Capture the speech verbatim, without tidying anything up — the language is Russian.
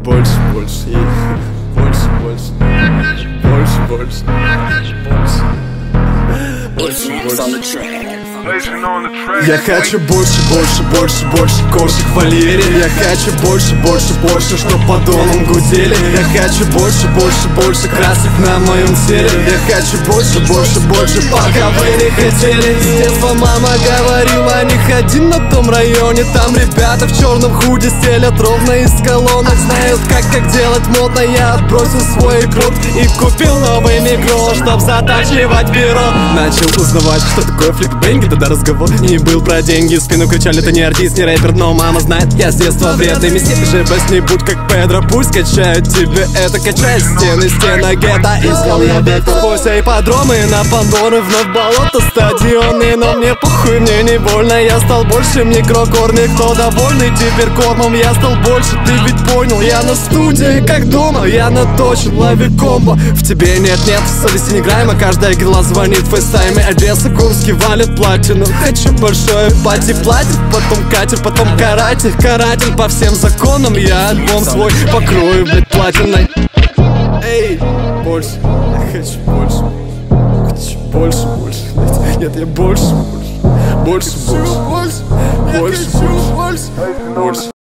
больше, больше, и больше, больше, больше, больше, больше, больше. Я хочу больше, больше, больше, больше кошек Валерии. Я хочу больше, больше, больше, чтоб по домам гудели. Я хочу больше, больше, больше красок на моем теле. Я хочу больше, больше, больше, пока вы не хотели. С детства мама говорила, не ходи на том районе. Там ребята в черном худи стелят ровно из колонок. Знают как, как делать модно. Я отбросил свой игрок и купил новый микро, чтоб затачивать перо. Начал узнавать, что такое фликбенги. Тогда разговор не был про деньги. В спину кричали, ты не артист, не рэпер. Но мама знает, я с детства вредный месье. Жебес, не будь как Педро. Пусть качают тебе это, качает стены, стена гетто. Искал я бета, пося ипподромы на Пандоры. Вновь болото, стадионы. Но мне похуй, мне не больно. Я стал больше, мне крокорный. Кто довольный, теперь кормом я стал больше. Ты ведь понял, я на студии, как дома. Я наточен, лови комбо. В тебе нет-нет, совести не грайма. Каждая грила звонит в фейстайме. Одесса, Курский валит платье. Но хочу большое пати, платит, потом катер, потом каратель, каратель по всем законам. Я альбом свой покрою, блядь, платиной. Эй, больше, я хочу больше, хочу больше, больше, нет, я больше, больше, больше, больше, больше, больше, больше.